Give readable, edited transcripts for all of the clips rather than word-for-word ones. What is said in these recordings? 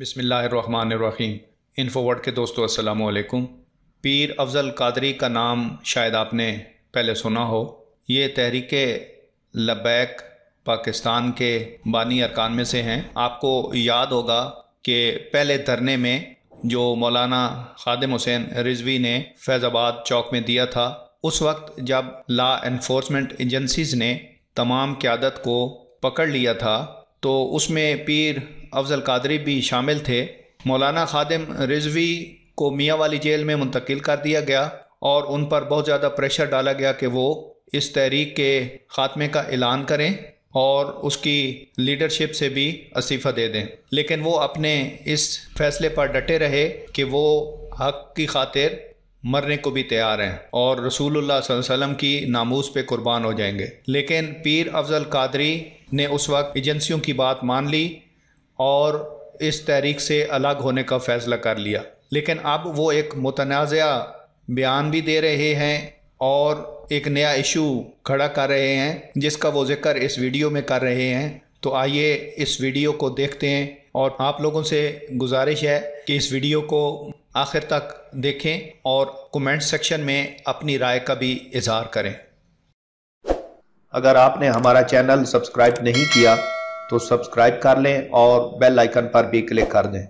بسم اللہ الرحمن الرحیم۔ انفو ورڈ کے دوستو السلام علیکم۔ پیر افضل قادری کا نام شاید آپ نے پہلے سنا ہو۔ یہ تحریک لبیک پاکستان کے بانی ارکان میں سے ہیں۔ آپ کو یاد ہوگا کہ پہلے دھرنے میں جو مولانا خادم حسین رضوی نے فیض آباد چوک میں دیا تھا، اس وقت جب لا انفورسمنٹ ایجنسیز نے تمام قیادت کو پکڑ لیا تھا تو اس میں پیر افضل قادری بھی شامل تھے۔ مولانا خادم رضوی کو میاں والی جیل میں منتقل کر دیا گیا اور ان پر بہت زیادہ پریشر ڈالا گیا کہ وہ اس تحریک کے خاتمے کا اعلان کریں اور اس کی لیڈرشپ سے بھی استعفیٰ دے دیں، لیکن وہ اپنے اس فیصلے پر ڈٹے رہے کہ وہ حق کی خاطر مرنے کو بھی تیار ہیں اور رسول اللہ صلی اللہ علیہ وسلم کی ناموس پہ قربان ہو جائیں گے۔ لیکن پیر افضل قادری نے اس وقت ایجنسیوں کی بات مان لی اور اس تحریک سے الگ ہونے کا فیصلہ کر لیا، لیکن اب وہ ایک متنازعہ بیان بھی دے رہے ہیں اور ایک نیا ایشو کھڑا کر رہے ہیں جس کا وہ ذکر اس ویڈیو میں کر رہے ہیں۔ تو آئیے اس ویڈیو کو دیکھتے ہیں اور آپ لوگوں سے گزارش ہے کہ اس ویڈیو کو آخر تک دیکھیں اور کومنٹ سیکشن میں اپنی رائے کا بھی اظہار کریں۔ اگر آپ نے ہمارا چینل سبسکرائب نہیں کیا تو سبسکرائب کر لیں اور بیل آئیکن پر بھی کلک کر دیں۔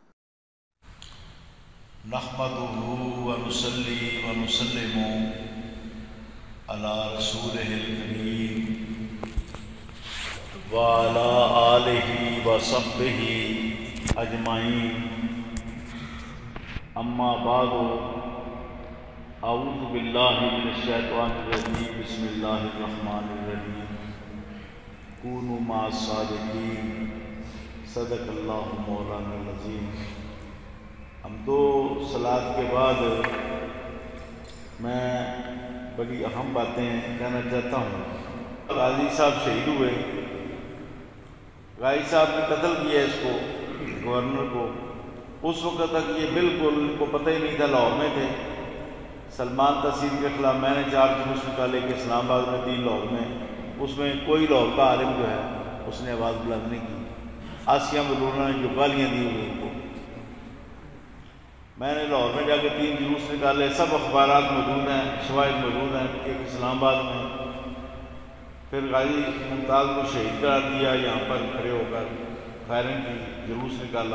نحمدہ ونصلی ونسلم علی رسولہ الکریم وعلی آلہ وصحبہ اجمعین، اما بعد، اعوذ باللہ من الشیطان الرجیم، بسم اللہ الرحمن الرحیم، کونوا مع الصادقین، صدق اللہ مولانا العظیم۔ ہم دو صلوات کے بعد میں بڑی اہم باتیں کہنا چاہتا ہوں۔ غازی صاحب شہید ہوئے، غازی صاحب نے قتل کیا اس کو، گورنر کو۔ اس وقت تک یہ بالکل ان کو پتہ ہی نہیں تھا، لاہور میں تھے۔ سلمان تحصیل کے خلاف میں نے 4 جلوس نکالے کہ اسلام آباد میں 3 لاہور میں، اس میں کوئی لاہور کا عالم جو ہے اس نے آواز بلند نہیں کی۔ آسیہ ملونہ نے جو گالیاں دی ہوئی ان کو، میں نے لاہور میں جا کے 3 جلوس نکالے، سب اخبارات موجود ہیں، شواہد موجود ہیں، ایک اسلام آباد میں۔ پھر غازی ممتاز کو شہید قرار دیا، یہاں پر کھڑے ہو کر فائرنگ کی، جلوس نکالا۔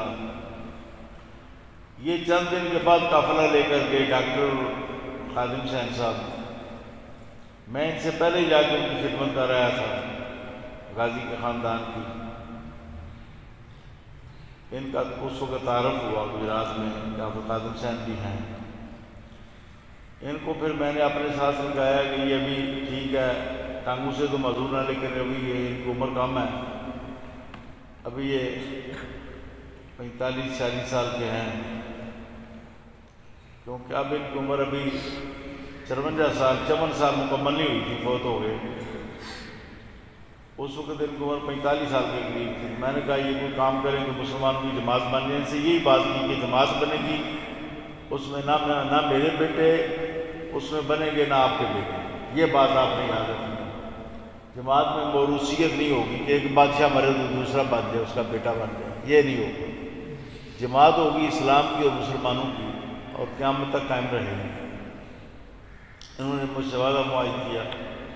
یہ چند دن کے بعد قافلہ لے کر گئے ڈاکٹر خادم حسین صاحب۔ میں ان سے پہلے جا کے ان کی خدمت کر رہا تھا، غازی کے خاندان کی۔ ان کا اس وقت تعارف ہوا گجرات میں کہ آپ خادم حسین بھی ہیں۔ ان کو پھر میں نے اپنے ساتھ سمجھایا کہ یہ ابھی ٹھیک ہے، ٹانگوں سے تو معذور ہیں، لیکن ابھی یہ ان کی عمر کم ہے، ابھی یہ 45-46 سال کے ہیں، کیونکہ اب ان کی عمر ابھی 54 سال مکمل نہیں ہوئی تھی، فوت ہو گئے۔ اس وقت ان کی عمر 45 سال کے قریب تھی۔ میں نے کہا یہ کوئی کام کریں کہ مسلمانوں کی جماعت بن جائے۔ ان سے یہی بات کی کہ جماعت بنے گی، اس میں نہ میرے بیٹے اس میں بنیں گے، نہ آپ کے بیٹے۔ یہ بات آپ نے یاد رکھنی ہے۔ جماعت میں موروثیت نہیں ہوگی کہ ایک بادشاہ مرے تو دوسرا بن جائے، اس کا بیٹا بن جائے، یہ نہیں ہوگا۔ جماعت ہوگی اسلام کی اور مسلمانوں کی، اور قیامت تک قائم رہے گی۔ انہوں نے مجھ سے وعدہ معاہد کیا۔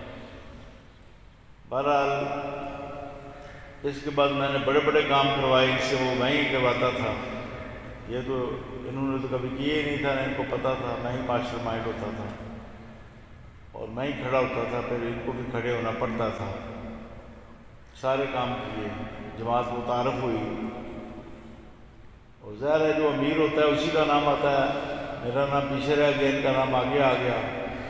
بہرحال اس کے بعد میں نے بڑے بڑے کام کروائے ان سے، وہ میں ہی کرواتا تھا۔ یہ تو انہوں نے تو کبھی کیے ہی نہیں تھا، نہ ان کو پتہ تھا، میں ہی ماسٹر مائنڈ ہوتا تھا اور میں ہی کھڑا ہوتا تھا، پھر ان کو بھی کھڑے ہونا پڑتا تھا۔ سارے کام کیے، جماعت متعارف ہوئی، اور ظاہر ہے جو امیر ہوتا ہے اسی کا نام آتا ہے۔ میرا نام پیچھے رہ گیا، ان کا نام آگے آ گیا۔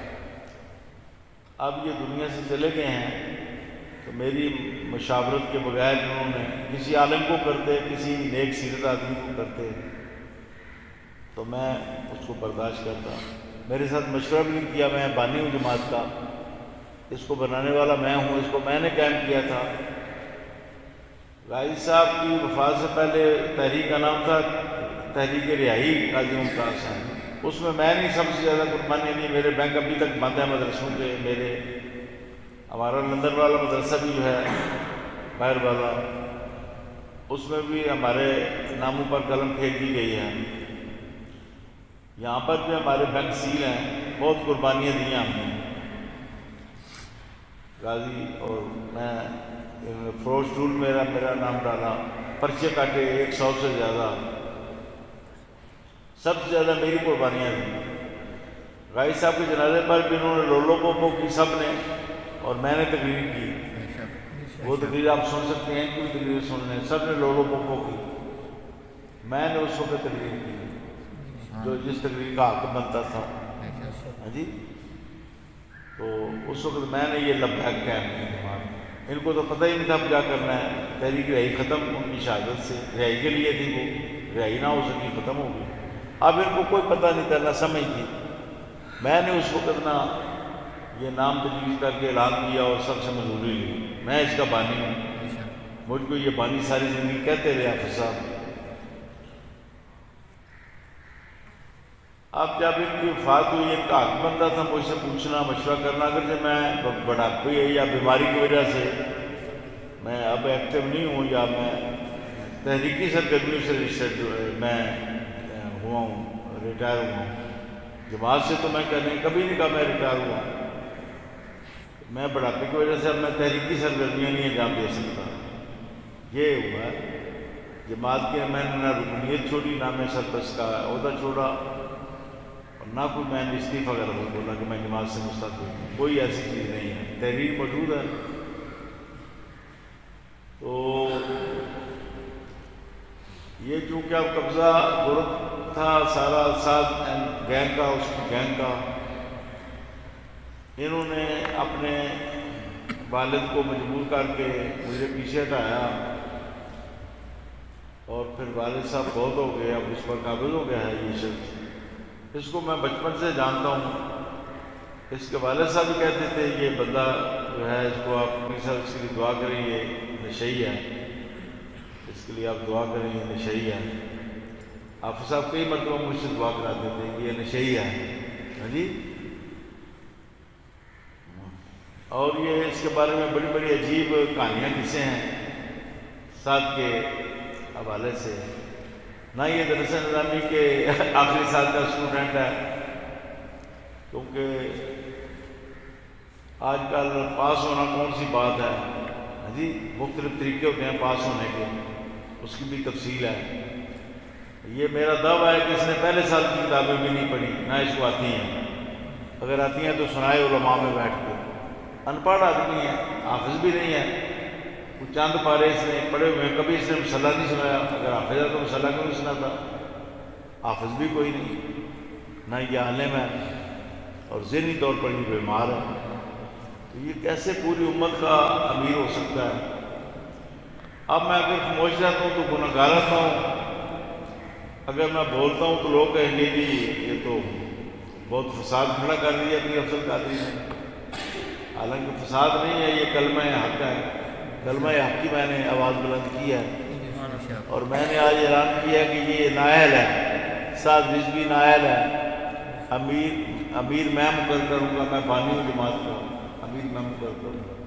اب یہ دنیا سے چلے گئے ہیں تو میری مشاورت کے بغیر انہوں نے کسی عالم کو کرتے، کسی نیک سیرت آدمی کو کرتے تو میں اس کو برداشت کرتا۔ میرے ساتھ مشورہ بھی نہیں کیا، میں بانی ہوں جماعت کا، اس کو بنانے والا میں ہوں، اس کو میں نے قائم کیا تھا۔ غازی صاحب کی وفات سے پہلے تحریک کا نام تھا تحریک رہائی قاضی ممتاز صاحب، اس میں نے سب سے زیادہ قربانی دی۔ میرے بینک ابھی تک بند ہے مدرسوں کے، میرے ہمارا لندن والا مدرسہ بھی جو ہے باہر والا، اس میں بھی ہمارے ناموں پر قلم پھینک دی گئی ہے. یہاں پر بھی ہمارے بینک سیل ہیں. بہت قربانیاں دی ہیں ہم نے غازی. اور میں فروش ٹول میرا نام ڈالا, پرچے کاٹے 100 سے زیادہ. سب سے زیادہ میری قربانیاں تھیں. غازی صاحب کے جنازے پر بھی انہوں نے لولو پوپو کی سب نے, اور میں نے تقریر کی. وہ تقریر آپ سن سکتے ہیں, کوئی تقریر سن لیں. سب نے لولو پوپو کی, میں نے اس وقت تقریر کی جو جس تقریر کا حق بنتا تھا. ہاں جی. تو اس وقت میں نے یہ لبیک قائم کیا. ان کو تو پتہ ہی نہیں تھا اب کیا کرنا ہے. تحریک رہائی ختم ان کی شہادت سے, رہائی کے لیے تھی, وہ رہائی نہ ہو سکی, ختم ہو گئی. اب ان کو کوئی پتہ نہیں تھا, نہ سمجھ تھی. میں نے اس وقت نا یہ نام تجویز کر کے اعلان کیا اور سب سے منظوری لی. میں اس کا بانی ہوں. مجھ کو یہ بانی ساری زندگی کہتے رہے حافظ صاحب. اب جب ان کی وفات ہوئی, ان کا حق بنتا تھا مجھ سے پوچھنا, مشورہ کرنا. اگرچہ میں بڑھاپے یا بیماری کی وجہ سے میں اب ایکٹیو نہیں ہوں, یا میں تحریکی سرگرمیوں سے میں ہوا ہوں, ریٹائر ہوا ہوں. جماعت سے تو میں کبھی نہیں کہا میں ریٹائر ہوا. میں بڑھاپے کی وجہ سے اب میں تحریکی سرگرمیاں نہیں انجام دے سکتا. یہ ہوا ہے. جماعت کے میں نے نہ رکنیت چھوڑی, نہ میں سرپرست کا عہدہ چھوڑا, اور نہ کوئی میں نے استعفیٰ وغیرہ بولا کہ میں جماعت سے مستعفی ہوں. کوئی ایسی چیز نہیں ہے. تحریر موجود ہے. تو یہ چونکہ اب قبضہ گروپ تھا سارا ساتھ گینگ کا, اس کی گینگ کا, انہوں نے اپنے والد کو مجبور کر کے مجھے پیچھے ہٹایا, اور پھر والد صاحب بہت ہو گئے, اب اس پر قابض ہو گیا ہے یہ شخص. اس کو میں بچپن سے جانتا ہوں. اس کے والد صاحب بھی کہتے تھے یہ بندہ جو ہے, اس کو آپ صاحب اس کے لیے دعا کریں, یہ نشئی ہے, اس کے لیے آپ دعا کریں, یہ نشئی ہے. حافظ صاحب کئی مرتبہ مجھ سے دعا کراتے تھے کہ یہ نشئی ہے. ہاں جی. اور یہ اس کے بارے میں بڑی بڑی عجیب کہانیاں قصے ہیں ساتھ کے حوالے سے. نہ یہ درس نظامی کے آخری سال کا اسٹوڈنٹ ہے, کیونکہ آج کل پاس ہونا کون سی بات ہے. ہاں جی. مختلف طریقے ہوتے ہیں پاس ہونے کے, اس کی بھی تفصیل ہے. یہ میرا دعویٰ ہے کہ اس نے پہلے سال کی کتابیں بھی نہیں پڑھی, نہ اس کو آتی ہیں. اگر آتی ہیں تو سنائے علماء میں بیٹھ کے. ان پڑھ آدمی ہے, حافظ بھی نہیں ہے. کچھ چاند پارے اس نے پڑھے ہوئے ہیں, کبھی اس نے مصلح نہیں سنایا. اگر حافظ ہے تو مصلح کیوں نہیں سناتا. حافظ بھی کوئی نہیں, نہ یہ عالم ہے, اور ذہنی طور پر یہ بیمار ہے. تو یہ کیسے پوری امت کا امیر ہو سکتا ہے. اب میں اگر خاموش رہتا ہوں تو گناہ گار رہتا ہوں, اگر میں بولتا ہوں تو لوگ کہیں گے جی یہ تو بہت فساد کھڑا کر دیا اپنی افضل قادری نے. حالانکہ فساد نہیں ہے, یہ کلمہ حق ہے. کلمہ حق کی میں نے آواز بلند کی ہے, اور میں نے آج اعلان کیا کہ یہ نائل ہے, سعد رضوی نائل ہے. امیر میں مقرر کروں گا, میں بانی ہوں جماعت کا, امیر میں مقرر کروں گا.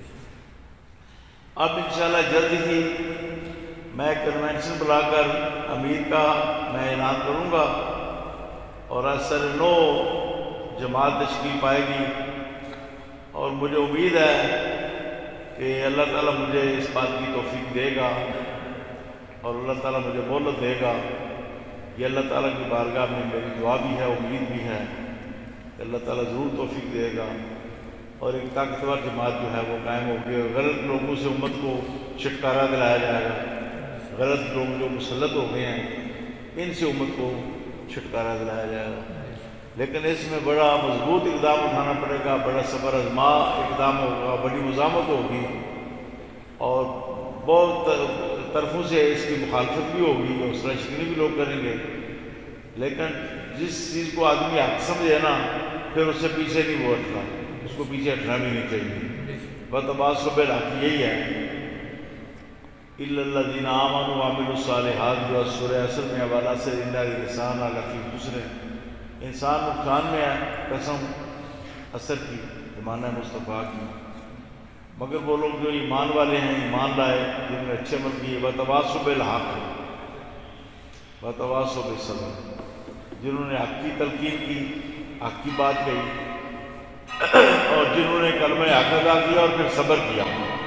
اب انشاءاللہ جلد ہی میں کنونشن بلا کر امیر کا میں اعلان کروں گا, اور اثر 9 جماعت تشکیل پائے گی. اور مجھے امید ہے کہ اللہ تعالیٰ مجھے اس بات کی توفیق دے گا, اور اللہ تعالیٰ مجھے مہلت دے گا. یہ اللہ تعالیٰ کی بارگاہ میں میری دعا بھی ہے, امید بھی ہے کہ اللہ تعالیٰ ضرور توفیق دے گا, اور ایک طاقتور جماعت جو ہے وہ قائم ہوگی. اور غلط لوگوں سے امت کو چھٹکارا دلایا جائے گا. غلط لوگ جو مسلط ہو گئے ہیں ان سے امت کو چھٹکارا دلایا جائے گا. لیکن اس میں بڑا مضبوط اقدام اٹھانا پڑے گا, بڑا صبر آزما اقدام ہوگا, بڑی مزاحمت ہوگی, اور بہت طرفوں سے اس کی مخالفت بھی ہوگی, اور سرہ شکنی بھی لوگ کریں گے. لیکن جس چیز کو آدمی حق سمجھے نا, پھر اس سے پیچھے نہیں وہ ہٹتا, اس کو پیچھے ہٹنا بھی نہیں چاہیے. بتباس و بالحق یہی ہے. اِلَّا الَّذِينَ آمَنُوا وَعَمِلُوا الصَّالِحَاتِ جو سورہ عصر میں حوالہ سے زندہ لسان لفی دوسرے. انسان نقصان میں ہے قسم عصر کی, زمانہ مصطفیٰ کی. مگر وہ لوگ جو ایمان والے ہیں، ایمان لائے، جن نے اچھے عمل کیے، وتواصوا بالحق وتواصوا بالصبر، جنہوں نے حق کی تلقین کی، حق کی بات کہی، اور جنہوں نے کلمہ حق ادا کیا اور پھر صبر کیا۔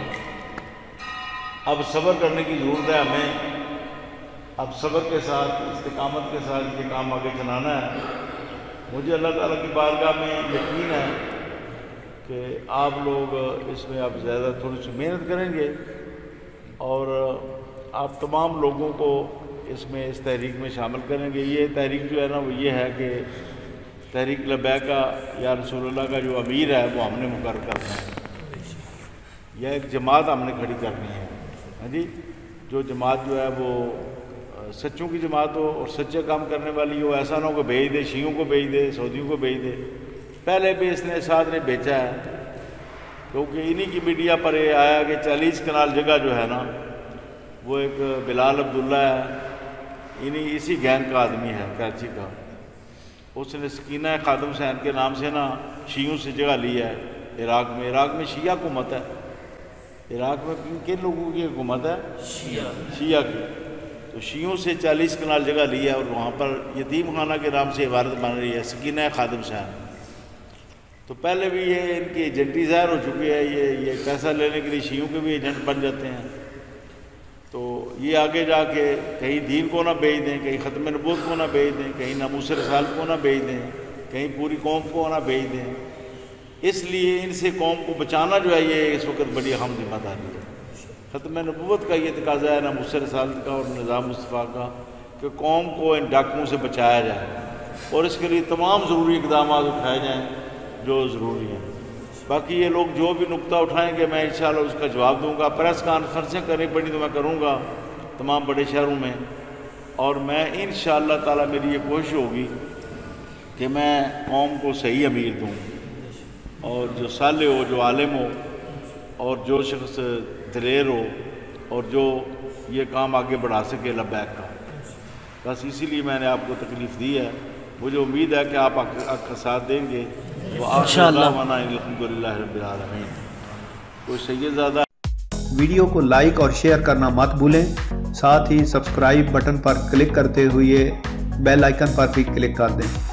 اب صبر کرنے کی ضرورت ہے ہمیں، اب صبر کے ساتھ، استقامت کے ساتھ یہ کام آگے چلانا ہے۔ مجھے اللہ تعالیٰ کی بارگاہ میں یقین ہے کہ آپ لوگ اس میں اب زیادہ تھوڑی سی محنت کریں گے، اور آپ تمام لوگوں کو اس میں اس تحریک میں شامل کریں گے۔ یہ تحریک جو ہے نا وہ یہ ہے کہ تحریک لبیک کا یا رسول اللہ کا جو امیر ہے وہ ہم نے مقرر کرنا ہے، یا ایک جماعت ہم نے کھڑی کرنی ہے۔ ہاں جی، جو جماعت جو ہے وہ سچوں کی جماعت ہو اور سچے کام کرنے والی ہو، ایسا نہ ہو کہ بھیج دے، شیعوں کو بھیج دے، سعودیوں کو بھیج دے۔ پہلے بھی اس نے ساتھ نے بیچا ہے، کیونکہ انہی کی میڈیا پر یہ آیا کہ 40 کنال جگہ جو ہے نا وہ ایک بلال عبداللہ ہے، اسی گینگ کا آدمی ہے کراچی کا، اس نے سکینہ خادم حسین کے نام سے نا شیعوں سے جگہ لی ہے عراق میں شیعہ حکومت ہے۔ عراق میں کن لوگوں کی حکومت ہے؟ شیعہ کی۔ تو شیعوں سے 40 کنال جگہ لی ہے، اور وہاں پر یتیم خانہ کے نام سے عبارت بن رہی ہے، سکینہ خادم حسین۔ تو پہلے بھی یہ ان کی ایجنٹی ظاہر ہو چکی ہے، یہ پیسہ لینے کے لیے شیعوں کے بھی ایجنٹ بن جاتے ہیں۔ تو یہ آگے جا کے کہیں دین کو نہ بیچ دیں، کہیں ختم نبوت کو نہ بیچ دیں، کہیں ناموس رسالت کو نہ بیچ دیں، کہیں پوری قوم کو نہ بیچ دیں۔ اس لیے ان سے قوم کو بچانا جو ہے یہ اس وقت بڑی اہم ذمہ داری ہے۔ ختم نبوت کا یہ تقاضا ہے ناموس رسالت کا اور نظام مصطفیٰ کا کہ قوم کو ان ڈاکوؤں سے بچایا جائے، اور اس کے لیے تمام ضروری اقدامات اٹھائے جائیں جو ضروری ہیں۔ باقی یہ لوگ جو بھی نقطہ اٹھائیں گے میں انشاءاللہ اس کا جواب دوں گا۔ پریس کانفرنسیں کرنی پڑی تو میں کروں گا تمام بڑے شہروں میں، اور میں انشاءاللہ تعالیٰ میری یہ کوشش ہوگی کہ میں قوم کو صحیح امیر دوں، اور جو صالح ہو، جو عالم ہو، اور جو شخص دلیر ہو، اور جو یہ کام آگے بڑھا سکے لبیک کا۔ بس اسی لیے میں نے آپ کو تکلیف دی ہے۔ مجھے امید ہے کہ آپ کا ساتھ دیں گے۔ انشاءاللہ الحمدللہ رب العالمین۔ کوئی سید زادہ ویڈیو کو لائک اور شیئر کرنا مت بھولیں، ساتھ ہی سبسکرائب بٹن پر کلک کرتے ہوئے بیل آئیکن پر بھی کلک کر دیں۔